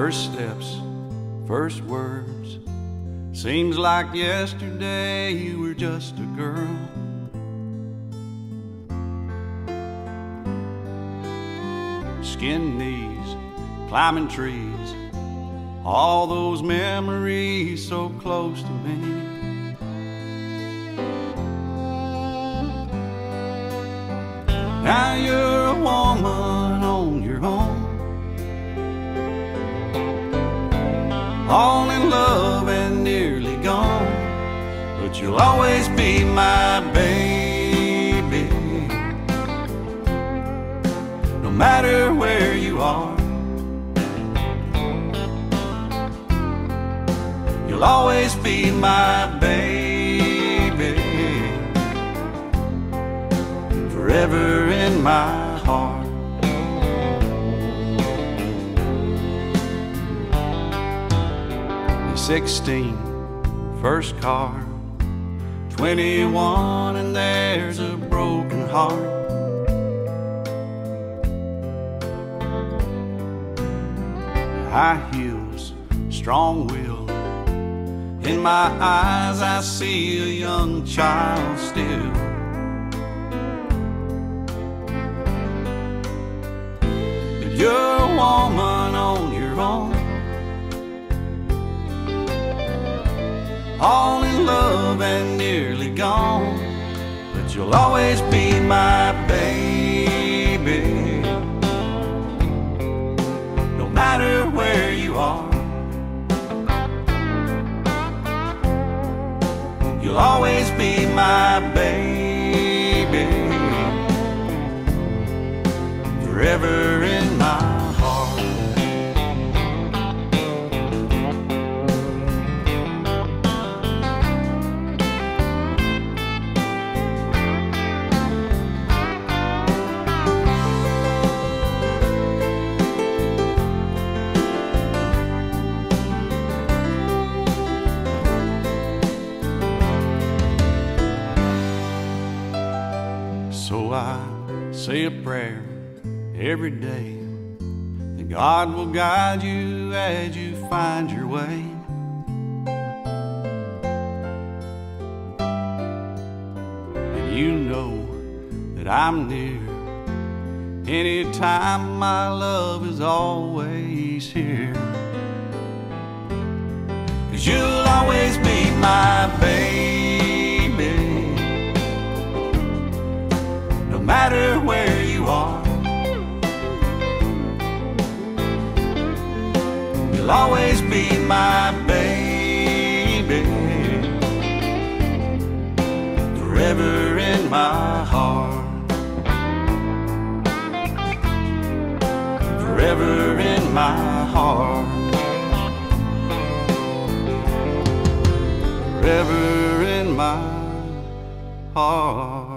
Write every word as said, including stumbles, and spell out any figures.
First steps, first words. Seems like yesterday you were just a girl. Skin knees, climbing trees, all those memories so close to me. Now you're a woman on your own, all in love and nearly gone, but you'll always be my baby, no matter where you are. You'll always be my baby, forever in my heart. Sixteen, first car. Twenty-one and there's a broken heart. High heels, strong will. In my eyes I see a young child still. But you're a woman on your own, all in love and nearly gone, but you'll always be my baby, no matter where you are. You'll always be my baby, forever in my heart. So I say a prayer every day that God will guide you as you find your way. And you know that I'm near anytime. My love is always here, 'cause you'll always be my baby, no matter where you are. You'll always be my baby, forever in my heart. Forever in my heart. Forever in my heart.